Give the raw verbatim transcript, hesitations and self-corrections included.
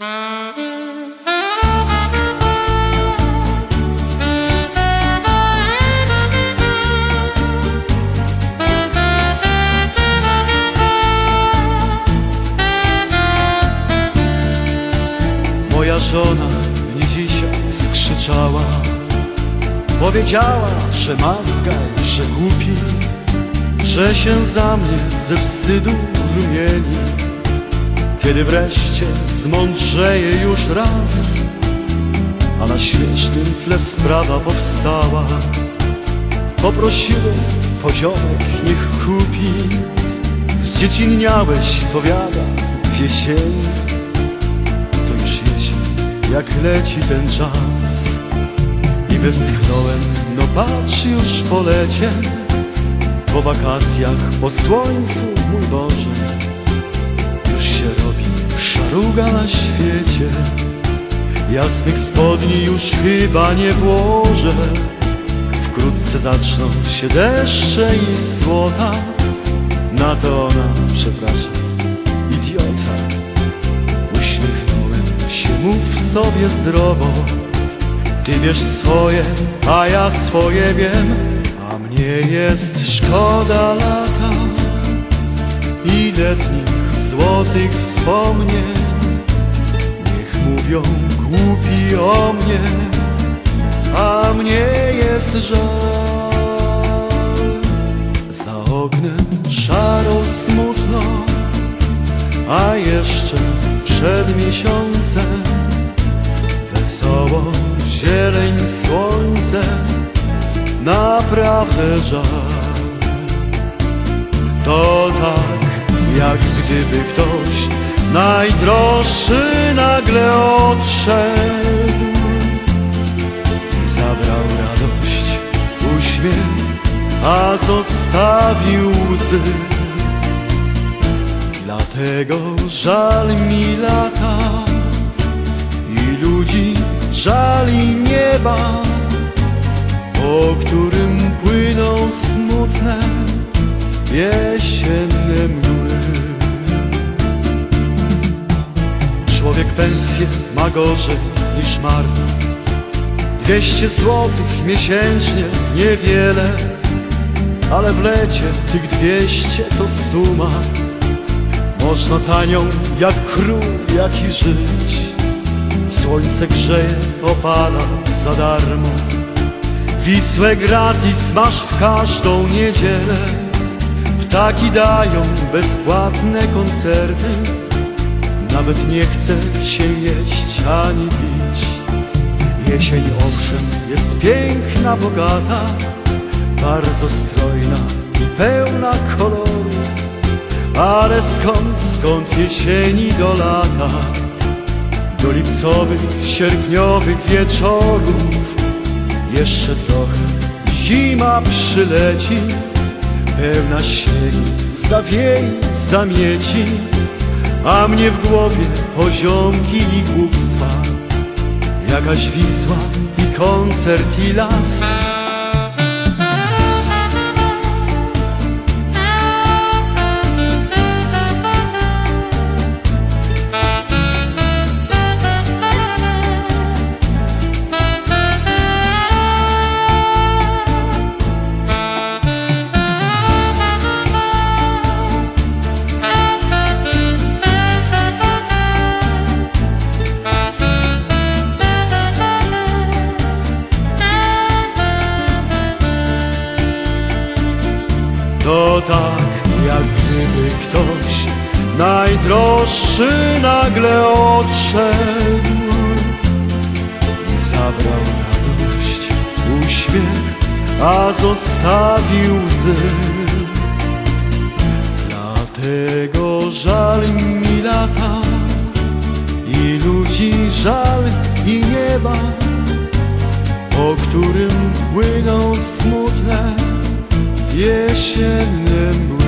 Moja żona mnie dzisiaj skrzyczała, powiedziała, że mazgaj, że głupi, że się za mnie ze wstydu rumieni. Kiedy wreszcie zmądrzeje już raz, a na śmiesznym tle sprawa powstała, poprosiłem poziomek, niech kupi. Zdziecinniałeś, powiada, w jesieni. To już jesień, jak leci ten czas. I westchnąłem, no patrz, już po lecie, po wakacjach, po słońcu, mój Boże, już się robi szaruga na świecie. Jasnych spodni już chyba nie włożę, wkrótce zaczną się deszcze i złota. Na to ona, przepraszam, idiota. Uśmiechnąłem się, mów sobie zdrowo. Ty wiesz swoje, a ja swoje wiem. A mnie jest szkoda lata i letnich złotych wspomnień. Niech mówią głupi o mnie, a mnie jest żal. Za oknem szaro, smutno, a jeszcze przed miesiącem wesoło zieleń, słońce, naprawdę żal. To tak, jak gdyby ktoś najdroższy nagle odszedł i zabrał radość, uśmiech, a zostawił łzy. Dlatego żal mi lata i ludzi, żali nieba, po którym płyną smutne jesienne mgły. Człowiek pensję ma gorzej niż marno. Dwieście złotych miesięcznie niewiele, ale w lecie tych dwieście to suma. Można za nią jak król jaki żyć. Słońce grzeje, opala za darmo. Wisłę gratis masz w każdą niedzielę. Ptaki dają bezpłatne koncerty. Nawet nie chce się jeść ani pić. Jesień owszem jest piękna, bogata, bardzo strojna i pełna koloru. Ale skąd, skąd jesieni do lata, do lipcowych, sierpniowych wieczorów? Jeszcze trochę zima przyleci, pełna śniegu, zawiei, zamieci, a mnie w głowie poziomki i głupstwa, jakaś Wisła i koncert i las. To tak, jak gdyby ktoś najdroższy nagle odszedł i zabrał radość, uśmiech, a zostawił łzy. Dlatego żal mi lata i ludzi, żal i nieba, po którym płyną smutne jesienne mgły.